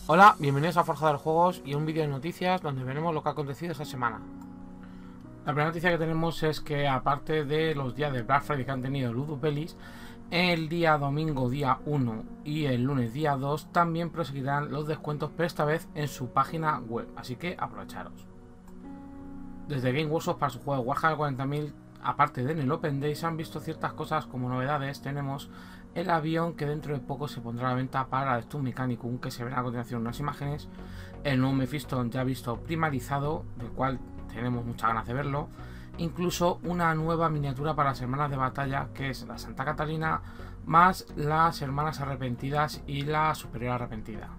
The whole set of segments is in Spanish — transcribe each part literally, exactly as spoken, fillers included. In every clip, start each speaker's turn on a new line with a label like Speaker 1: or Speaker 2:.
Speaker 1: Hola, bienvenidos a Forja de los Juegos y un vídeo de noticias donde veremos lo que ha acontecido esta semana. La primera noticia que tenemos es que, aparte de los días de Black Friday que han tenido Ludus Bellis, el día domingo día uno y el lunes día dos también proseguirán los descuentos, pero esta vez en su página web, así que aprovecharos. Desde Game Workshop, para su juego Warhammer cuarenta mil, aparte de en el Open Day, se han visto ciertas cosas como novedades. Tenemos el avión que dentro de poco se pondrá a la venta para el Stunt Mechanicum, que se verá a continuación unas imágenes. El nuevo Mephisto ya visto primarizado, del cual tenemos muchas ganas de verlo. Incluso una nueva miniatura para las hermanas de batalla, que es la Santa Catalina, más las hermanas arrepentidas y la superior arrepentida.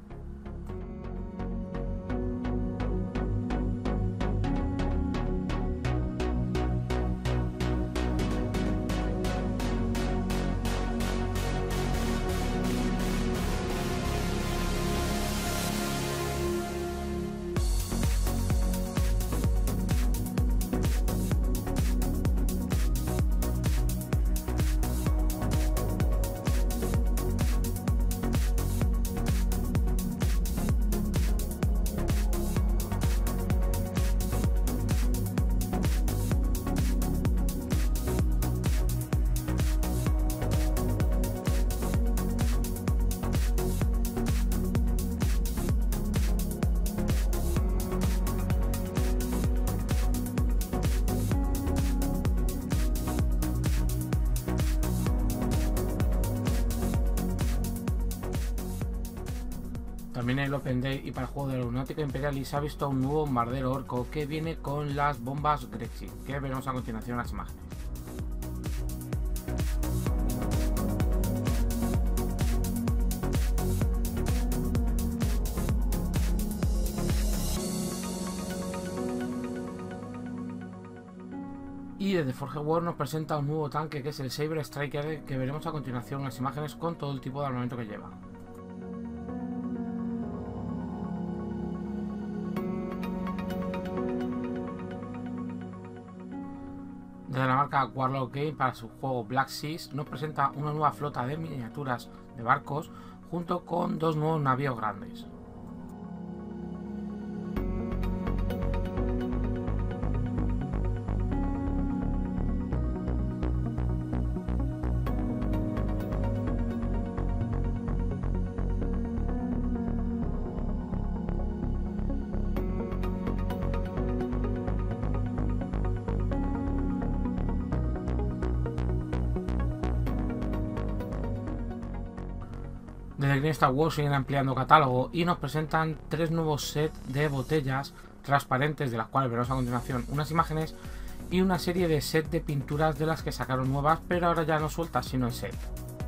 Speaker 1: También en el Open Day y para el juego de la Aeronáutica Imperial se ha visto un nuevo bombardero orco que viene con las bombas Gretchen, que veremos a continuación en las imágenes. Y desde Forge World nos presenta un nuevo tanque, que es el Saber Striker, que veremos a continuación en las imágenes con todo el tipo de armamento que lleva. Desde la marca Warlock Game, para su juego Black Seas, nos presenta una nueva flota de miniaturas de barcos junto con dos nuevos navíos grandes. Desde Green Star Wars siguen ampliando catálogo y nos presentan tres nuevos sets de botellas transparentes, de las cuales veremos a continuación unas imágenes, y una serie de sets de pinturas de las que sacaron nuevas, pero ahora ya no sueltas sino en set.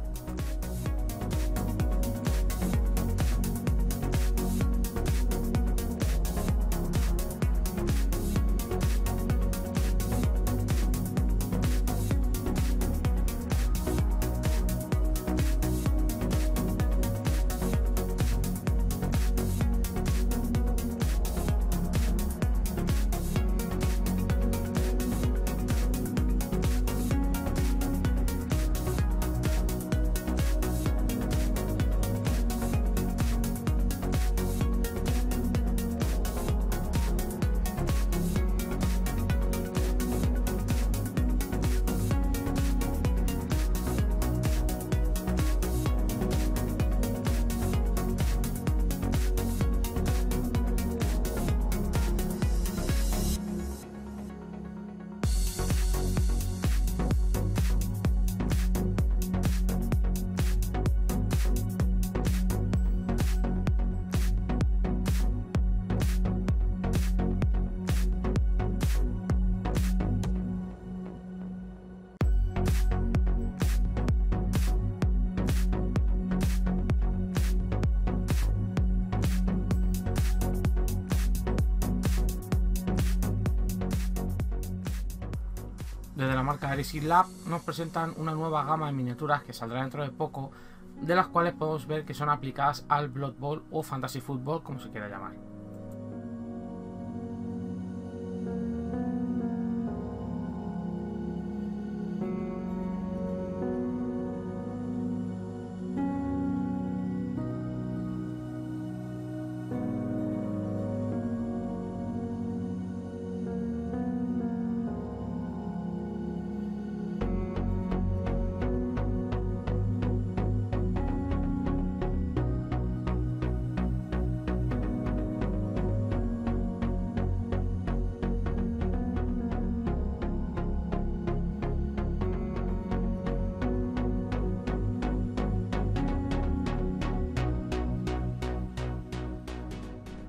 Speaker 1: Desde la marca Heresy Lab nos presentan una nueva gama de miniaturas que saldrá dentro de poco, de las cuales podemos ver que son aplicadas al Blood Bowl o Fantasy Football, como se quiera llamar.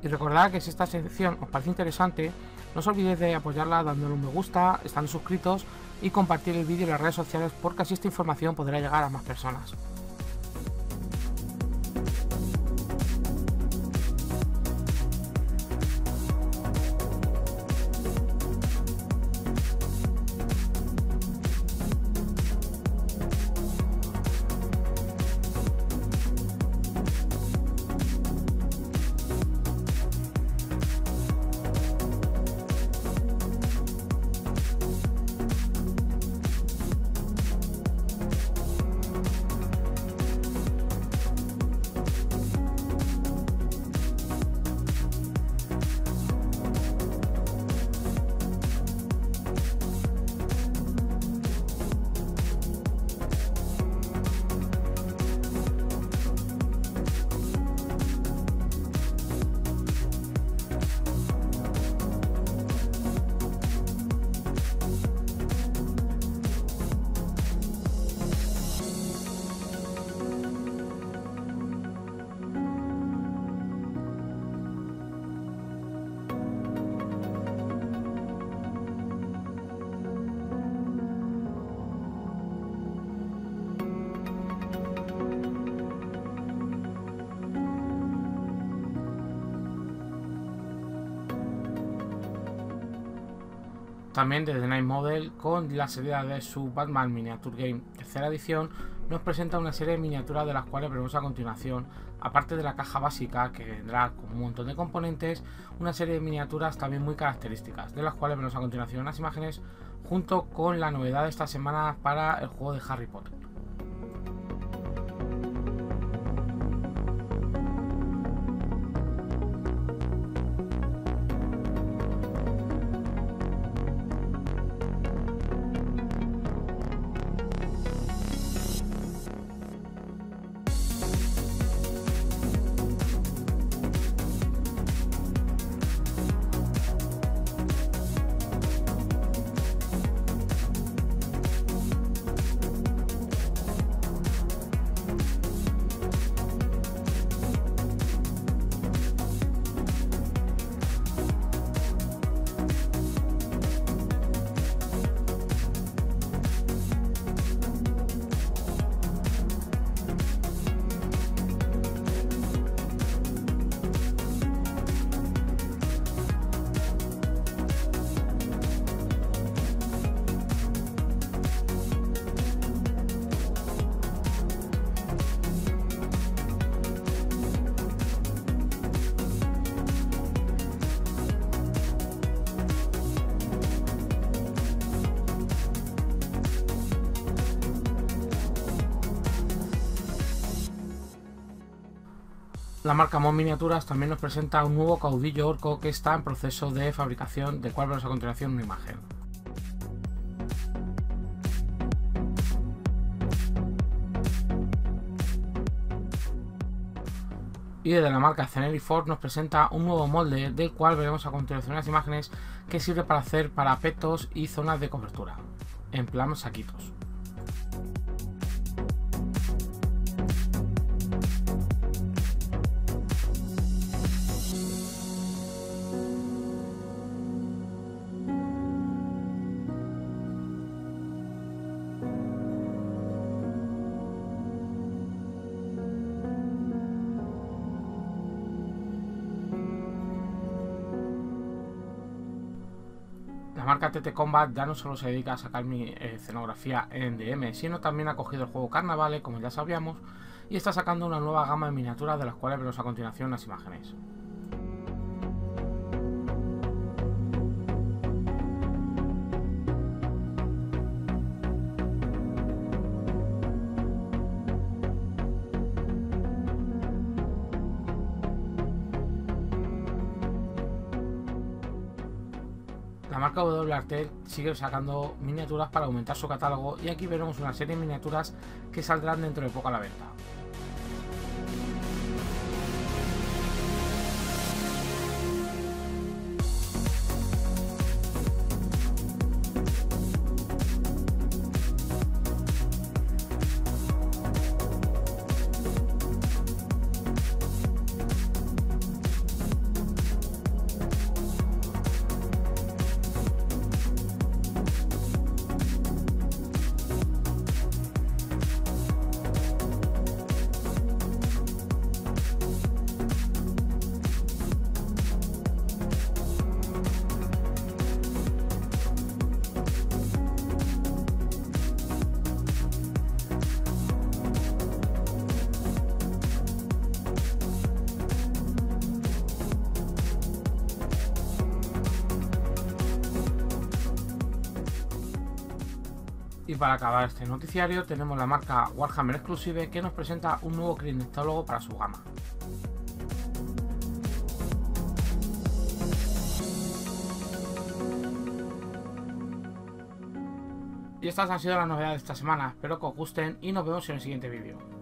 Speaker 1: Y recordad que si esta sección os parece interesante, no os olvidéis de apoyarla dándole un me gusta, estando suscritos y compartir el vídeo en las redes sociales, porque así esta información podrá llegar a más personas. También desde Night Model, con la salida de su Batman Miniature Game tercera edición, nos presenta una serie de miniaturas de las cuales veremos a continuación. Aparte de la caja básica, que vendrá con un montón de componentes, una serie de miniaturas también muy características, de las cuales veremos a continuación unas imágenes, junto con la novedad de esta semana para el juego de Harry Potter. La marca Mon Miniaturas también nos presenta un nuevo caudillo orco que está en proceso de fabricación, del cual veremos a continuación una imagen. Y desde la marca Ceneri Forge nos presenta un nuevo molde, del cual veremos a continuación unas imágenes, que sirve para hacer parapetos y zonas de cobertura, en plan saquitos. La marca T T Combat ya no solo se dedica a sacar mi eh, escenografía en D M, sino también ha cogido el juego Carnavale, como ya sabíamos, y está sacando una nueva gama de miniaturas, de las cuales veremos a continuación las imágenes. La marca W Artel sigue sacando miniaturas para aumentar su catálogo, y aquí veremos una serie de miniaturas que saldrán dentro de poco a la venta. Y para acabar este noticiario tenemos la marca Warhammer Exclusive, que nos presenta un nuevo Krynectólogo para su gama. Y estas han sido las novedades de esta semana, espero que os gusten y nos vemos en el siguiente vídeo.